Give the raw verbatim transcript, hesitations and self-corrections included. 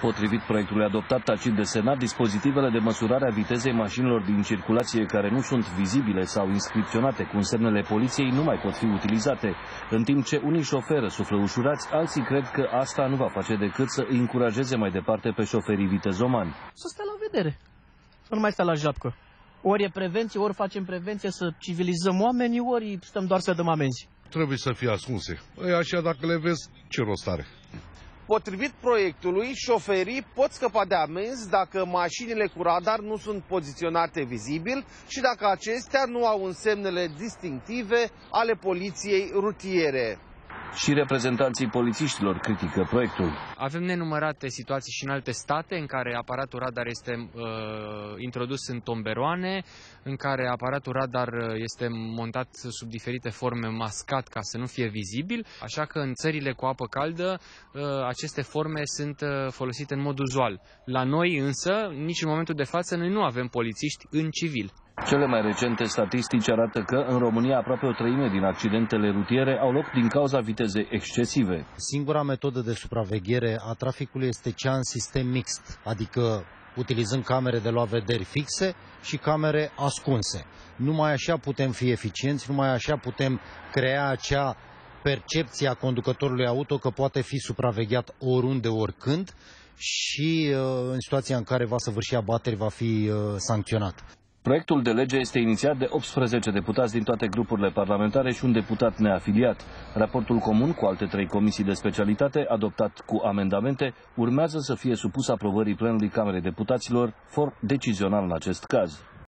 Potrivit proiectului adoptat tacit de Senat, dispozitivele de măsurare a vitezei mașinilor din circulație care nu sunt vizibile sau inscripționate cu semnele poliției nu mai pot fi utilizate, în timp ce unii șoferi suflă ușurați, alții cred că asta nu va face decât să îi încurajeze mai departe pe șoferii vitezomani. Să stea la vedere, să nu mai stea la japcă. Ori e prevenție, ori facem prevenție să civilizăm oamenii, ori stăm doar să dăm amenzi. Trebuie să fie ascunse. Ei, așa, dacă le vezi, ce rost are? Potrivit proiectului, șoferii pot scăpa de amenzi dacă mașinile cu radar nu sunt poziționate vizibil și dacă acestea nu au însemnele distinctive ale poliției rutiere. Și reprezentanții polițiștilor critică proiectul. Avem nenumărate situații și în alte state în care aparatul radar este uh, introdus în tomberoane, în care aparatul radar este montat sub diferite forme, mascat ca să nu fie vizibil, așa că în țările cu apă caldă uh, aceste forme sunt uh, folosite în mod uzual. La noi însă, nici în momentul de față, noi nu avem polițiști în civil. Cele mai recente statistici arată că în România aproape o treime din accidentele rutiere au loc din cauza vitezei excesive. Singura metodă de supraveghere a traficului este cea în sistem mixt, adică utilizând camere de luat vederi fixe și camere ascunse. Numai așa putem fi eficienți, numai așa putem crea acea percepție a conducătorului auto că poate fi supravegheat oriunde, oricând și în situația în care va săvârși abateri va fi sancționat. Proiectul de lege este inițiat de optsprezece deputați din toate grupurile parlamentare și un deputat neafiliat. Raportul comun cu alte trei comisii de specialitate, adoptat cu amendamente, urmează să fie supus aprobării plenului Camerei Deputaților, for decizional în acest caz.